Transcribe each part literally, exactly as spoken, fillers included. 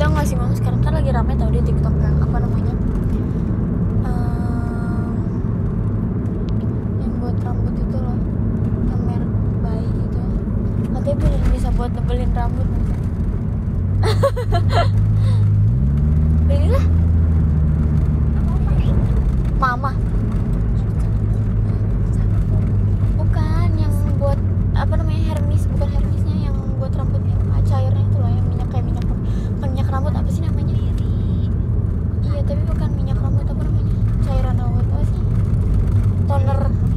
tau gak sih Mam, sekarang kan lagi rame tau di TikTok yang apa namanya um, yang buat rambut itu loh, yang merek bayi gitu, katanya beneran bisa buat tebelin rambut. Belilah Mama. Bukan yang buat apa namanya Hermes, bukan Hermesnya, yang buat rambutnya ah, cairnya itu loh, yang minyak kayak minyak bukan minyak rambut, apa sih namanya? Iya tapi bukan minyak rambut, apa namanya, cairan rambut apa sih, toner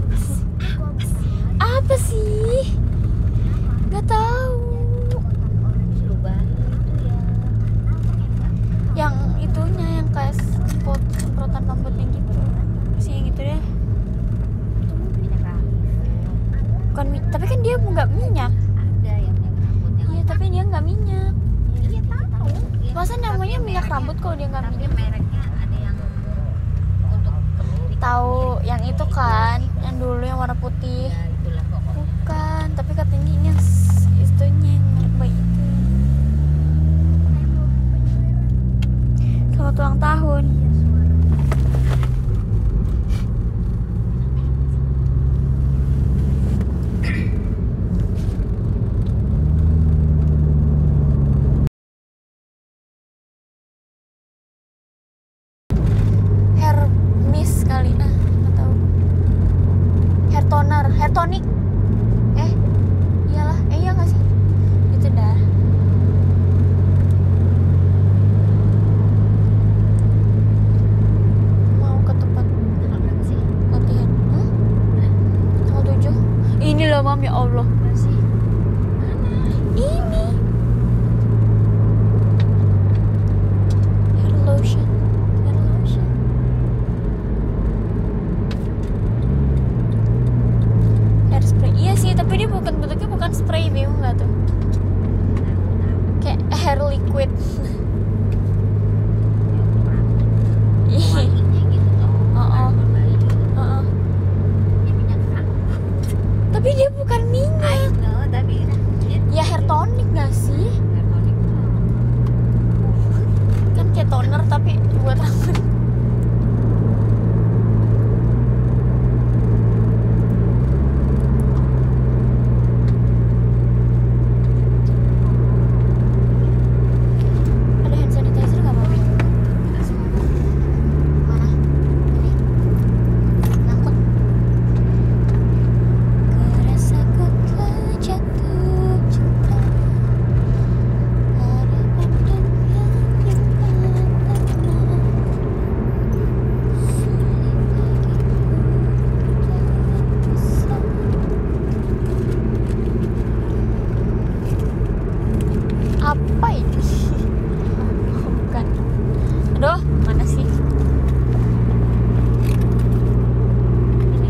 apa sih, nggak tahu. Yang itunya yang kayak semprot semprotan rambutnya gitu sih, gitu deh. Bukan, tapi kan dia nggak minyak. Iya tapi dia nggak minyak. Masa namanya minyak rambut kalau dia nggak minyak? Mereknya ada yang untuk Tahu yang itu kan, yang dulu yang warna putih. Bukan, tapi katanya ini yang itunya yang merek bayi itu. Selamat ulang tahun. Hermes kali, ah nggak tahu. Hair toner, hair tonic. Eh, iyalah, eh iya nggak sih? Itu dah. Mau ke tempat tanggal berapa sih? latihan. Hmm? Tanggal tujuh. Ini loh Mam, ya Allah. Masih Ini hair lotion, hair lotion. Hair spray. Iya sih, tapi dia bukan, bentuknya bukan spray, bingung nggak tuh? Kayak hair liquid. Ih, wanginya gitu toh. Oh, oh. Bayi gitu. heeh. Ya minyak rambut. Tapi dia bukan I minyak. know, tapi dia Ya hair tonic nggak sih? hair tonic tuh. Kan kayak toner tapi buat rambut. Ada hand sanitizer nggak Mami? Mana? Ini. Nyangkut. Kerasaku telah jatuh cinta. Harapan dunia yang tak pernah. Apa ini? Oh, bukan. Aduh, mana sih? Ini.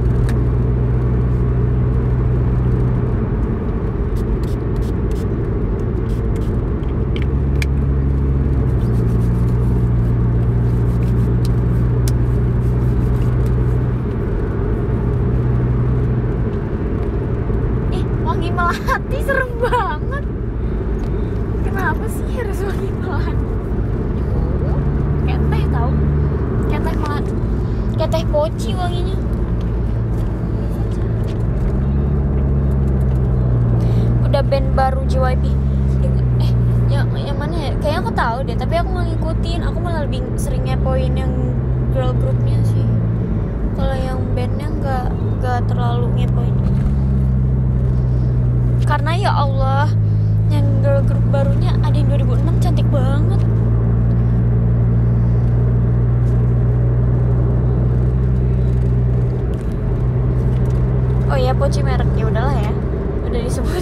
Ih, wangi melati, serem banget. Kenapa sih harus wangi melati? Kayak teh tau, kayak teh melati, kayak teh poci wanginya. Udah band baru J Y P. Eh, yang yang mana ya? Kayaknya aku tahu deh, tapi aku nggak ngikutin. Aku malah lebih sering ngepoin yang girl groupnya sih. Kalau yang bandnya nggak nggak terlalu ngepoin. Karena ya Allah, yang girl group barunya ada yang dua ribu enam cantik banget. Oh ya, poci merek, ya udahlah ya, udah disebut.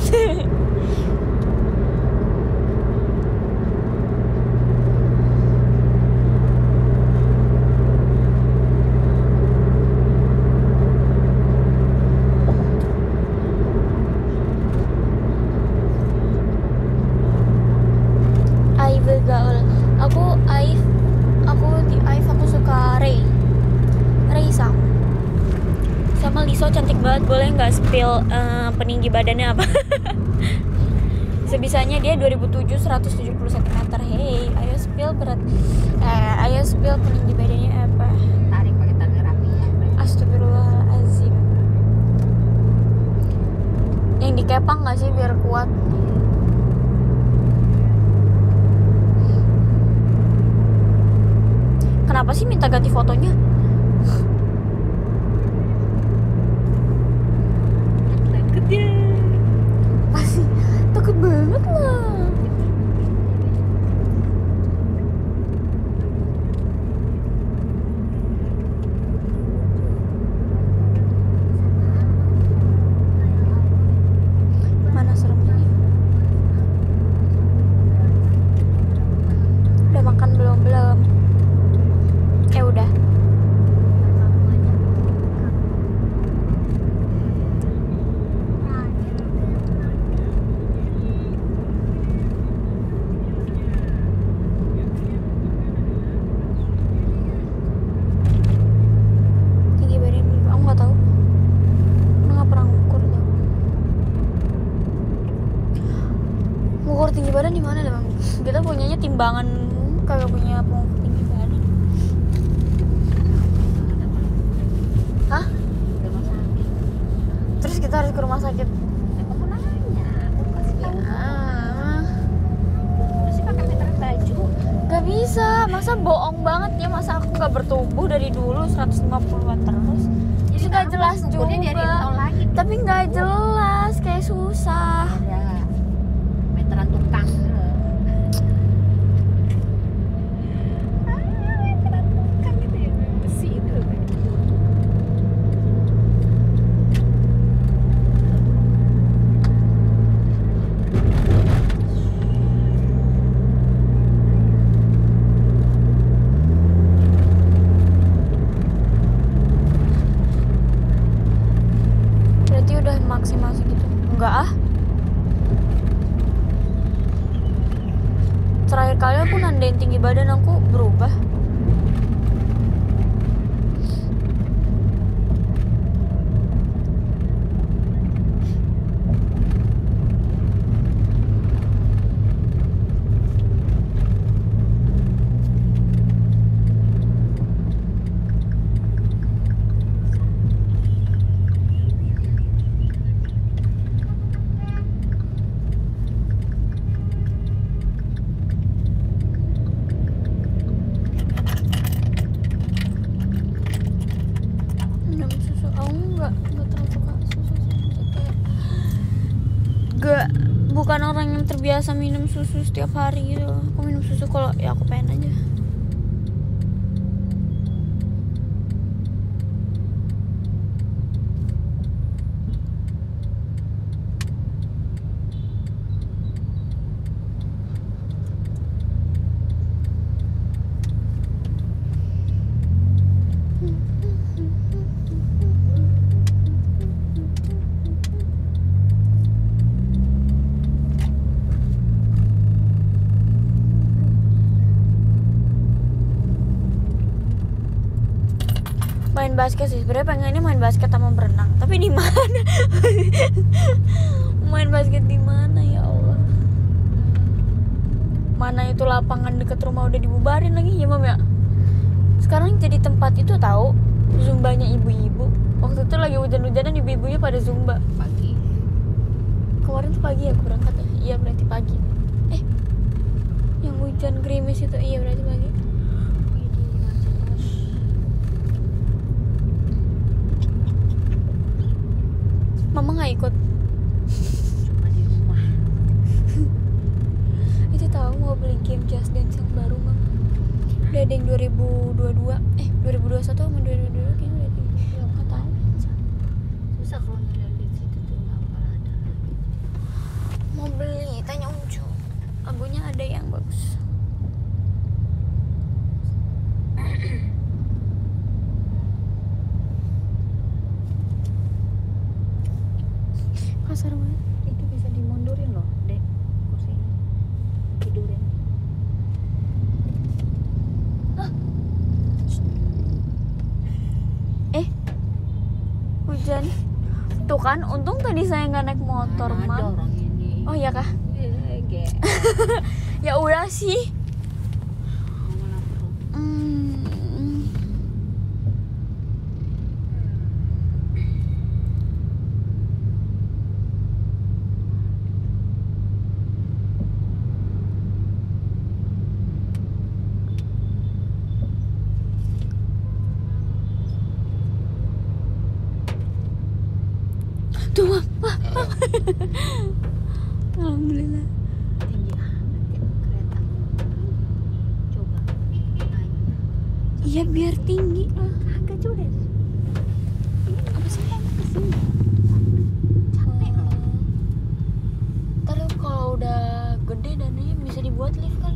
Aif gaul. Aku Aif, aku di Aif aku suka Ray, Raisa. Sama Liso cantik banget. Boleh nggak spill uh, peninggi badannya apa? Sebisanya dia dua ribu tujuh seratus tujuh puluh sentimeter. Hey, ayo spill berat. Eh, ayo spill peninggi badannya apa? Tarik pakai tali rapi ya. Astagfirullahalazim. Yang dikepang nggak sih biar kuat? Kenapa sih minta ganti fotonya? Takut ya. Masih takut banget lah. Mana seremnya? Udah makan belum? Belum. Eh udah. Tinggi badan berapa? Aku nggak tahu. Aku nggak pernah ngukur tau. Ngukur tinggi badan di mana dong? Kita punyanya timbangan, kagak punya pengukur tinggi badan. Hah? Rumah sakit. Terus kita harus ke rumah sakit. Aku mau nanya. Aku kasih tahu. Ah, Masih pakai meteran baju. gak bisa, masa bohong banget ya, masa aku gak bertubuh dari dulu seratus lima puluhan terus. Jadi gak jelas Ukurnya dari juga. tahun lagi. Tapi gak jelas, kayak susah. Ada meteran tukang. Ah, meteran tukang gitu ya. Besi itu. Berarti udah maksimal segitu. Enggak ah. Terakhir kali aku nandain tinggi badan aku berubah. Minum susu, aku nggak nggak terlalu suka susu sih. Maksudnya kayak gak, bukan orang yang terbiasa minum susu setiap hari gitu. Aku minum susu kalau ya aku pengen aja. Main basket sih, sebenarnya pengennya main basket sama berenang, tapi di mana? Main basket di mana ya Allah? Mana itu lapangan deket rumah udah dibubarin lagi ya Mam ya? Sekarang jadi tempat itu tahu zumbanya ibu-ibu. Waktu itu lagi hujan-hujanan, ibu-ibunya pada zumba. Pagi. Kemarin tuh pagi aku berangkat ya? Iya berarti pagi. Eh, yang hujan gerimis itu iya berarti pagi. Mama nggak ikut. Cuma di rumah. Itu tahu mau beli game Just Dance yang baru Mam. Udah ada yang dua ribu dua puluh dua, eh dua ribu dua puluh satu sama dua ribu dua puluh dua kayaknya udah ada. Ya, Nggak tahu. susah kalau ngeliat di situ tuh nggak bakal ada lagi. Mau beli, tanya Uncu. Lagunya ada yang bagus. Kasar banget. Itu bisa dimundurin loh, Dek. Kursi tidurin. Eh, hujan. Tuh kan, untung tadi saya nggak naik motor, Mana ada Mam. orang ini Oh iya kah? Eh, ge. Ya udah sih. Mau lapar. Hmm. Tuh, Mam. Wah, Mam. Alhamdulillah. Tinggi amat ya kereta. Coba naik. Iya biar tinggi. Kagak juga. Apa sih? Ke sini. Capek loh. Ntar lu kalau udah gede dananya bisa dibuat lift kali.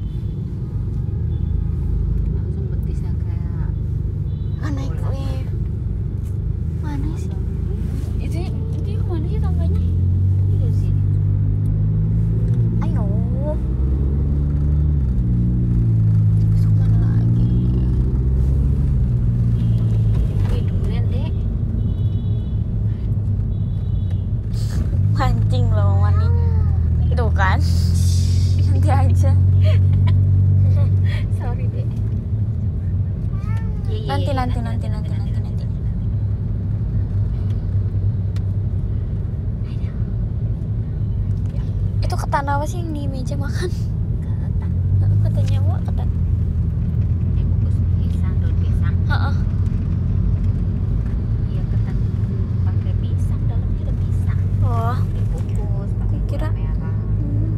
Langsung betisnya kayak Ah, naik bola. lift. Mana sih? Itu itu kemana sih tangganya? Di sini. Ayo. Besok mana lagi? Wih, durian deh. Mancing loh Mani. Tuh kan. Nanti aja. Sorry deh. Iya, iya, Nanti iya, nanti nanti nanti nanti nanti. Itu ketan apa sih yang di meja makan? Ketan. Katanya mau ketan. Eh, bungkus pisang, daun pisang. Heeh. Iya, ketan pakai pisang, dalamnya ada pisang. Oh. Dibungkus pakai Aku kira- gula merah. Hmm.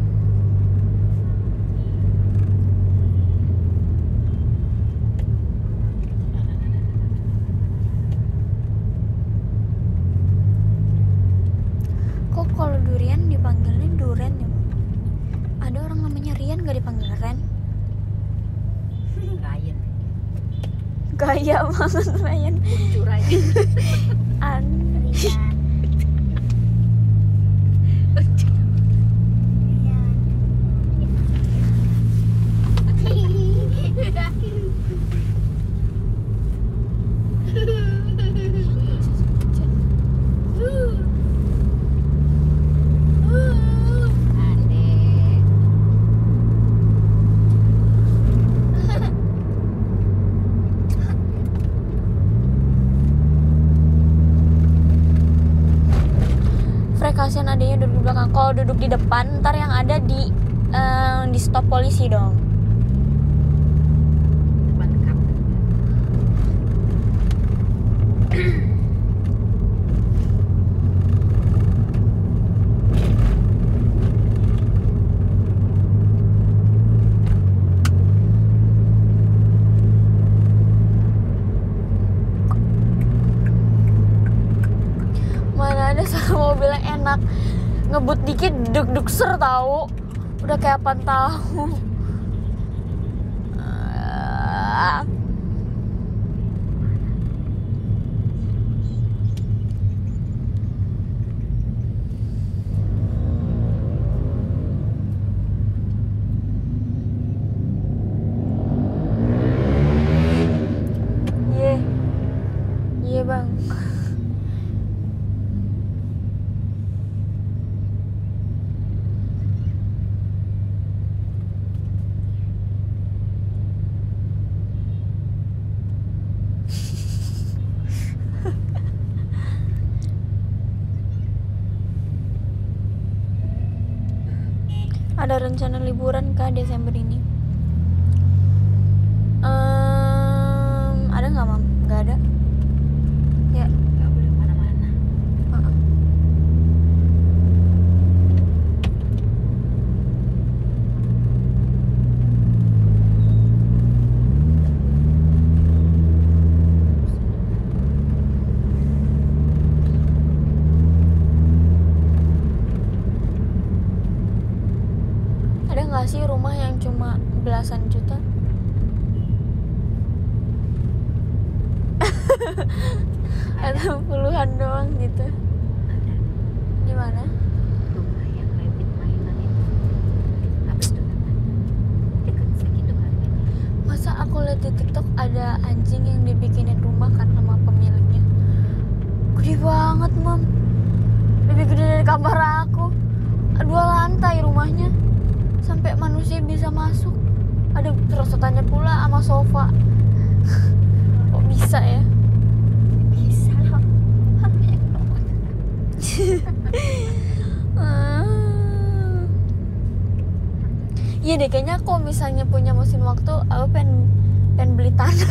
Kok kalau durian dipanggilnya duren ya? Mam? Ada orang namanya Rian gak dipanggil Ren? Ryan. Gaya banget Ryan. Kuncur aja. An. Adek. Kasihan adanya duduk di belakang. Kalau duduk di depan, ntar yang ada di eh, di stop polisi dong. Depan kap. Mana ada suara mobil yang enak, ngebut dikit deg-deg ser tahu. Udah kayak apaan tahu. Ah. Iya, iya bang. Ada rencana liburan kah Desember ini? Ehm, ada nggak mam? Nggak ada. Ya. Gak boleh mana-mana. Uh-uh. Ada nggak sih rumah yang cuma belasan juta? Atau puluhan doang gitu? Ada Di mana? rumah yang rabbit mainan itu. Apa itu namanya? Dekat segitu harganya. Masa aku lihat di TikTok ada anjing yang dibikinin rumah kan sama pemiliknya. Gede banget mam, lebih gede dari kamar aku. dua lantai rumahnya, sampai manusia bisa masuk. Ada perosotannya pula sama sofa. Kok bisa ya? Bisa loh. Banyak banget. Ah. Iya deh, kayaknya kalau misalnya punya mesin waktu, aku pengen pengen beli tanah.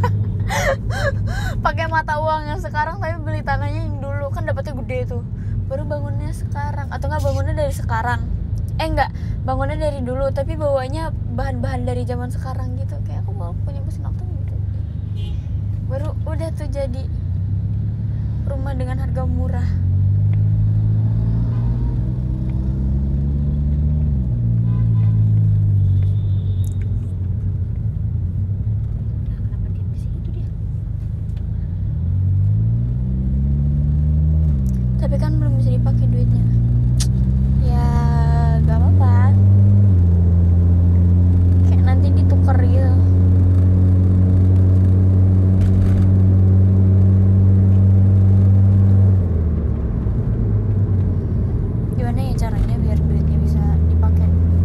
Pakai mata uang yang sekarang, tapi beli tanahnya yang dulu, kan dapatnya gede tuh. Baru bangunnya sekarang, atau enggak bangunnya dari sekarang. Eh enggak, bangunnya dari dulu tapi bawanya bahan-bahan dari zaman sekarang gitu. Kayak aku mau punya mesin waktu gitu. Baru udah tuh jadi rumah dengan harga murah. Kenapa dia di situ dia? Tapi kan belum bisa dipakai duitnya. Ya gak apa-apa. Kayak nanti ditukar gitu. Gimana ya caranya biar duitnya bisa dipakai?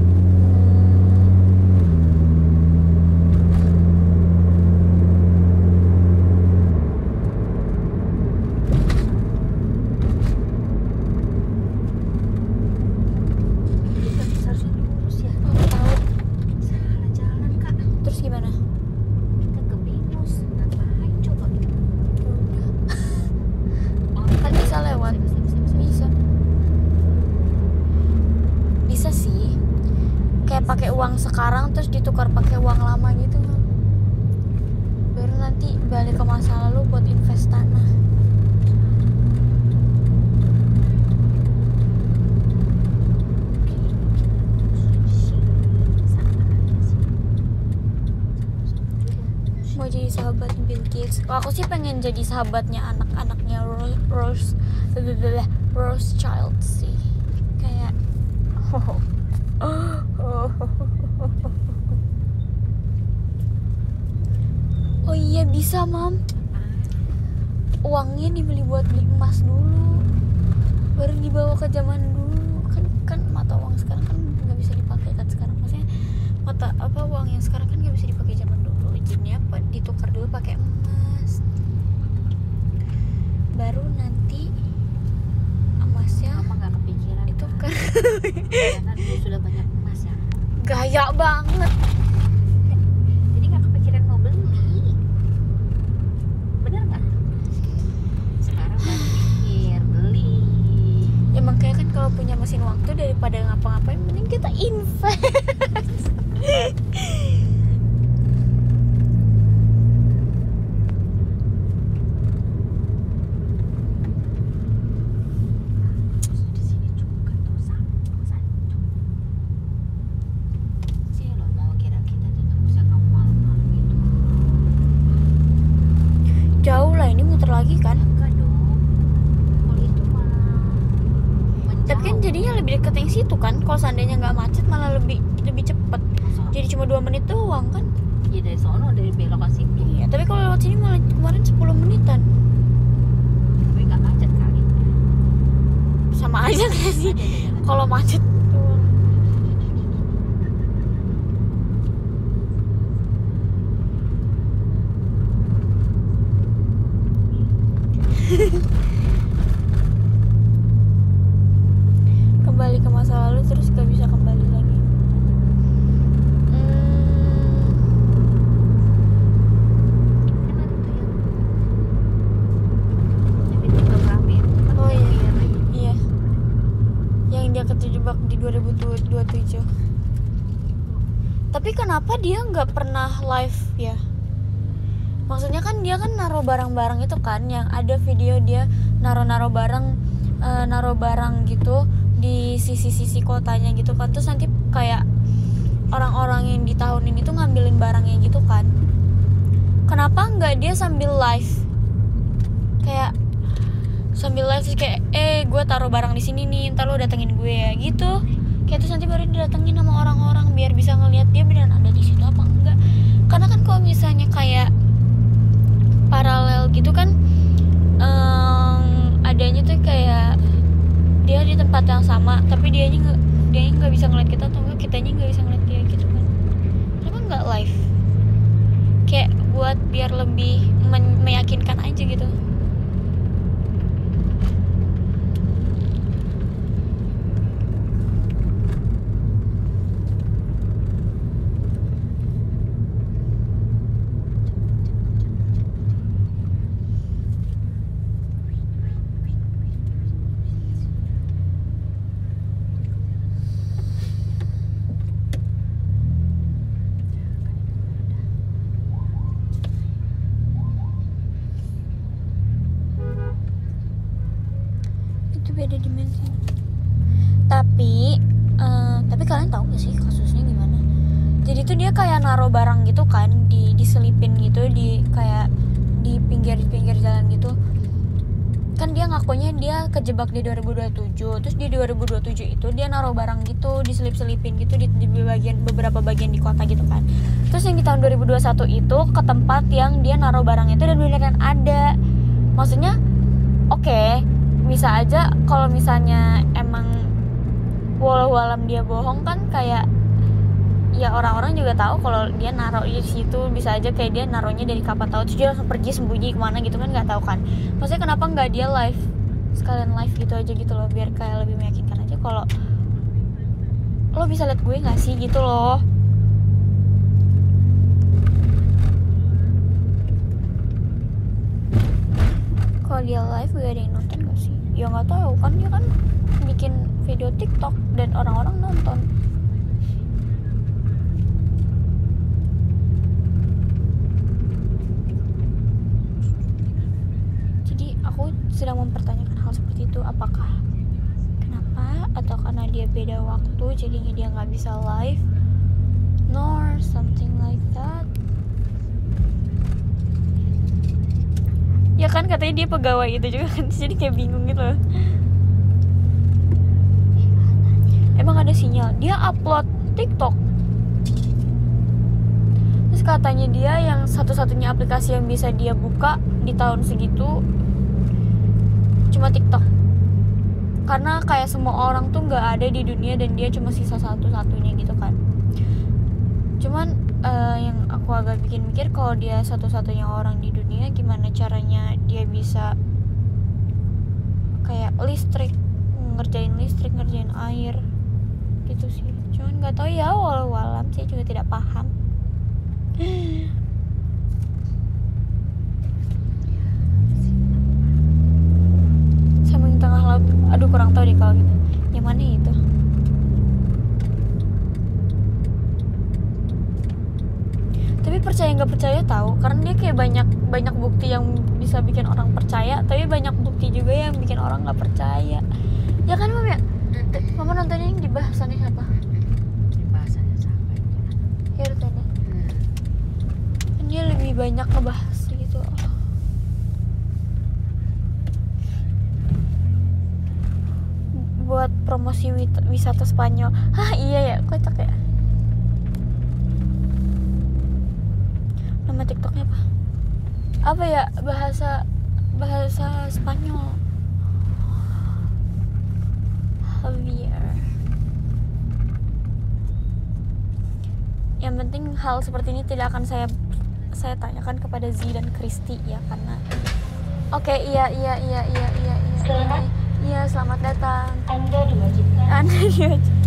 Kita seharusnya lurus ya. Oh, tahu. Salah jalan kak. Terus gimana? Kita ke Binus. Ngapain coba? Oh, Kan bisa lewat. Bisa, bisa, bisa, bisa. Bisa. Bisa sih. Kayak pakai uang sekarang terus ditukar pakai uang lama gitu. Baru nanti balik ke masa lalu buat invest tanah. Mau jadi sahabat Bill Gates. Oh, aku sih pengen jadi sahabatnya anak-anaknya Ro- Rose Rothschild sih. Kayak oh iya bisa, Mam. Uangnya dibeli buat beli emas dulu. Baru dibawa ke zaman dulu. Kan kan mata uang sekarang kan nggak bisa dipakai kan sekarang. Maksudnya mata apa uang yang sekarang kan nggak bisa dipakai zaman dulu. Jadinya apa ditukar dulu pakai emas. Baru nanti emasnya Mama nggak kepikiran itu Kak. kan Karena dia sudah banyak emas ya. gaya banget. Jadi nggak kepikiran mau beli. Bener nggak? Sekarang baru pikir beli. Ya makanya kan kalau punya mesin waktu daripada ngapa-ngapain mending kita invest. Terus di sini juga tuh Sancho, Sancho. Sih lo mau kira kita tuh tembus yang kamu malam-malam itu? Jauh lah, ini muter lagi kan. Enggak dong. Kalau itu malah Tapi kan menjauh. jadinya lebih deket yang situ kan. Kalau seandainya nggak macet malah lebih lebih cepet. Masa- Jadi cuma dua menit doang kan. ya dari sono dari belokan situ. Iya, tapi kalau lewat sini malah kemarin sepuluh menitan. Tapi nggak macet kali. Sama aja nggak sih? Ada, ada, ada. Kalau macet doang. Kembali ke masa lalu terus gak bisa kembali lagi. Hmm, Kan ada tuh yang yang tiba rame itu kan Oh, yang iya. biar iya. Yang dia kejebak di dua ribu dua puluh tujuh. Tapi kenapa dia nggak pernah live ya? Maksudnya kan dia kan naruh barang-barang itu kan, yang ada video dia naruh-naruh barang, eh, naruh barang gitu di sisi-sisi kotanya gitu kan. Terus nanti kayak orang-orang yang di tahun ini tuh ngambilin barangnya gitu kan. Kenapa nggak dia sambil live? Kayak sambil live terus kayak eh gue taruh barang di sini nih, ntar lo datengin gue ya gitu. Kayak terus nanti baru didatengin sama orang-orang biar bisa ngelihat dia beneran ada di situ apa enggak. Karena kan kalau misalnya kayak paralel gitu kan, em, adanya tuh kayak dia di tempat yang sama tapi dianya nggak dianya nggak bisa ngeliat kita atau enggak kitanya nggak bisa ngeliat dia gitu kan. Kenapa nggak live kayak buat biar lebih men- meyakinkan aja gitu. Beda dimensi. Tapi uh, tapi kalian tahu gak sih kasusnya gimana? Jadi tuh dia kayak naruh barang gitu kan di diselipin gitu di kayak di pinggir-pinggir jalan gitu. Kan dia ngakunya dia kejebak di dua ribu dua puluh tujuh. Terus di dua ribu dua puluh tujuh itu dia naruh barang gitu, diselip-selipin gitu di, di bagian beberapa bagian di kota gitu kan. Terus yang di tahun dua ribu dua puluh satu itu ke tempat yang dia naruh barang itu dan beneran ada. Maksudnya oke, okay, bisa aja kalau misalnya emang walau alam dia bohong kan kayak ya orang-orang juga tahu kalau dia naruh di situ, bisa aja kayak dia naruhnya dari kapan tahu terus dia langsung pergi sembunyi kemana gitu kan nggak tahu kan. Maksudnya kenapa nggak dia live sekalian live gitu aja gitu loh biar kayak lebih meyakinkan aja kalau lo bisa lihat gue nggak sih gitu loh. Kalau dia live gak ada yang nonton gak sih? Ya nggak tahu kan dia kan bikin video TikTok dan orang-orang nonton. Jadi aku sedang mempertanyakan hal seperti itu, apakah kenapa atau karena dia beda waktu jadinya dia nggak bisa live, nor something like that. Ya kan katanya dia pegawai itu juga kan, jadi kayak bingung gitu loh. Emang ada sinyal, dia upload TikTok. Terus katanya dia yang satu-satunya aplikasi yang bisa dia buka di tahun segitu cuma TikTok. Karena kayak semua orang tuh gak ada di dunia dan dia cuma sisa satu-satunya gitu kan. Cuman uh, yang aku agak bikin mikir kalau dia satu-satunya orang di dunia, gimana caranya dia bisa kayak listrik, ngerjain listrik, ngerjain air gitu sih. Cuman nggak tahu ya, walau alam saya juga tidak paham. Sama yang tengah laut, aduh kurang tahu deh kalau gitu. Yang mana itu? Tapi percaya nggak percaya tahu, karena dia kayak banyak banyak bukti yang bisa bikin orang percaya, tapi banyak bukti juga yang bikin orang nggak percaya. Ya kan Mam ya? Mama nontonnya yang di bahasannya siapa? Di bahasannya siapa itu? Hirtana. Hmm. Dia lebih banyak ngebahas gitu. Buat promosi wisata Spanyol. Hah iya ya, kocak ya. Nama TikToknya apa? Apa ya, bahasa bahasa Spanyol. Javier. Yang penting hal seperti ini tidak akan saya saya tanyakan kepada Z dan Kristi ya, karena oke okay, iya iya iya iya iya iya selamat iya selamat datang. Anda diwajibkan Anda diwajibkan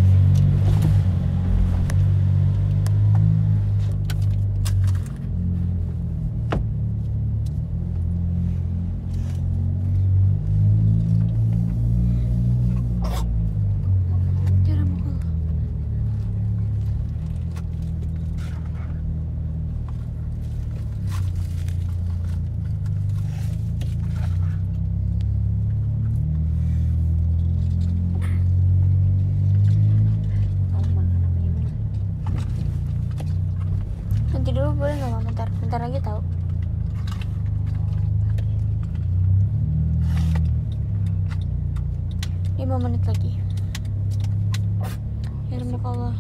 boleh nggak Mama? Bentar, bentar lagi tahu. Lima menit lagi. Ya Allah.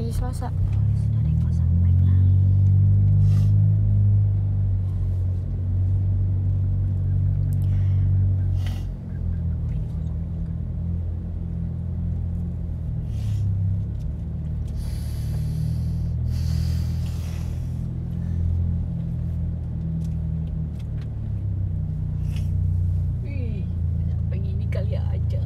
hari Selasa. Sudah ada kosan baiklah. Wih, pengen ini kali aja.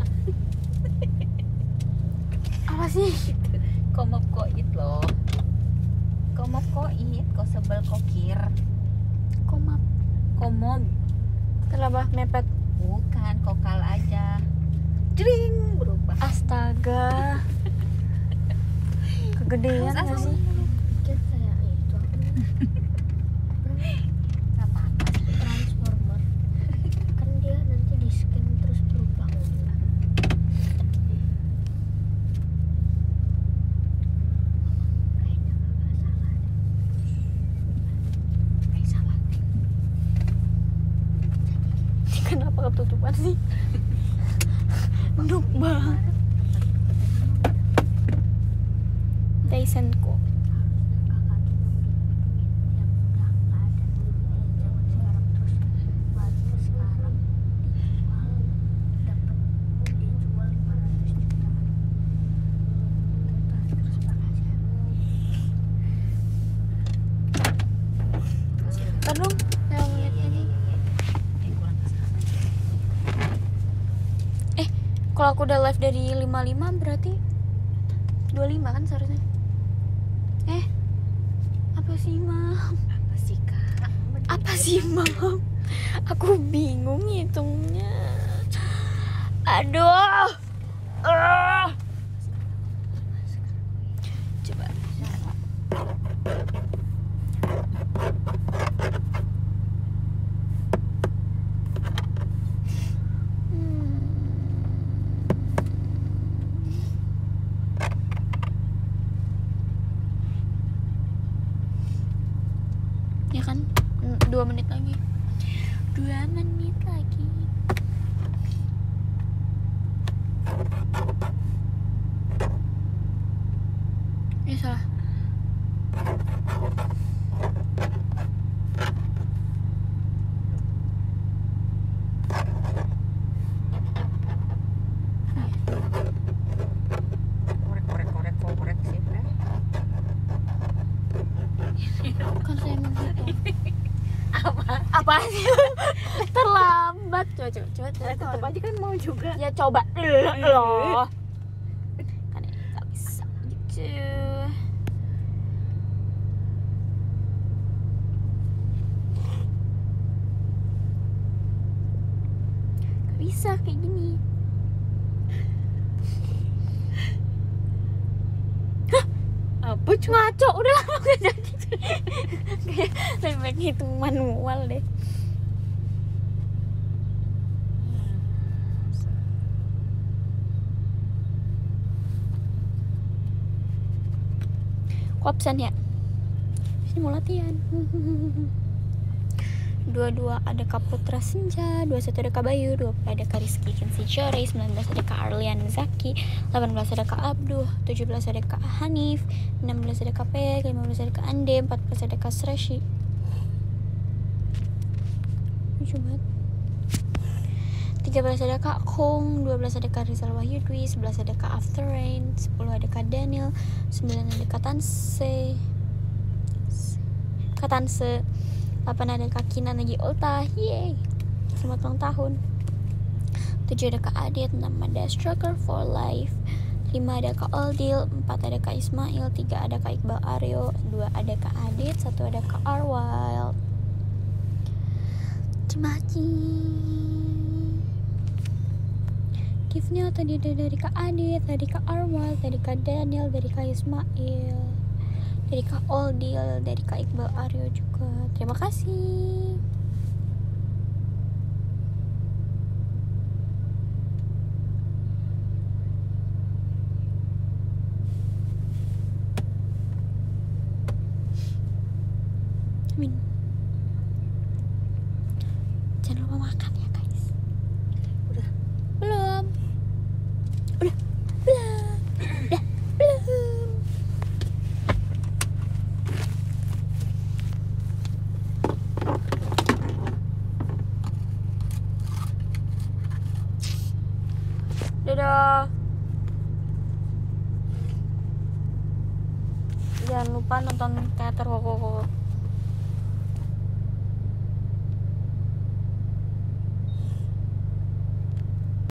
Apa sih? Kau mau koit loh. Kau mau koit, kau sebel kokir. Komap. Kau mau Kenapa mepet? bukan kokal aja. Jring berubah. Astaga. Kegedean nggak sih? Kan kayak itu Nggak apa-apa. transformer kan dia nanti di scan terus berubah ulang. Kayaknya nggak salah deh. Eh salah. Kenapa ketutupan sih? Nuk banget. Daisenko. Kakak tuh duit yang udah nggak ada dulu zaman sekarang terus baru sekarang dijual dapat dijual lima ratus juta terus makasih Ntar dong, yang lihat ini. Eh kurang kesana. Kalau aku udah live dari lima puluh lima berarti dua puluh lima kan seharusnya. Eh, apa sih, Mam? Apa sih kak? Apa sih, Mam? Aku bingung hitungnya. Aduh. Ah. Coba. Ya kan, Mm, dua menit lagi. Dua menit lagi. Eh salah. Korek korek korek korek sih. Kan saya menghitung. Apa? Apa sih? Terlambat. Coba coba coba. coba. Tetap aja kan mau juga. Ya coba loh. Kan ini nggak bisa gitu. Gak bisa kayak gini. Apa Ngaco udah lama gak jadi. Kayak lebih baik hitung manual deh. Kok absen ya? Sini mau latihan. Dua-dua ada Kak Putra Senja, dua puluh satu ada Kak Bayu, dua puluh ada Kak Rizky Kensi Chore, sembilan belas ada Kak Arlian Zaki, delapan belas ada Kak Abduh, tujuh belas ada Kak Hanif, enam belas ada Kak Pek, lima belas ada Kak Ande, empat belas ada Kak Sreshi. Lucu banget. tiga belas ada Kak Kong, dua belas ada Kak Rizal Wahyu Dwi, sebelas ada Kak After Rain, sepuluh ada Kak Daniel, sembilan ada Kak Tanse, Kak Tanse, delapan ada Kak Kinan lagi ultah, yeay, selamat ulang tahun. tujuh ada Kak Adit, enam ada Strucker for Life, lima ada Kak Oldil, empat ada Kak Ismail, tiga ada Kak Iqbal Aryo, dua ada Kak Adit, satu ada Kak Arwild. Terima kasih. Giftnya tadi ada dari Kak Adit, dari Kak Arwild, dari Kak Daniel, dari Kak Ismail, dari Kak Oldil, dari Kak Iqbal Aryo juga. Terima kasih. Amin. Jangan lupa makan ya guys. Udah. Belum. Udah. Belum. Udah. Belum. Dadah. Jangan lupa nonton teater Koko.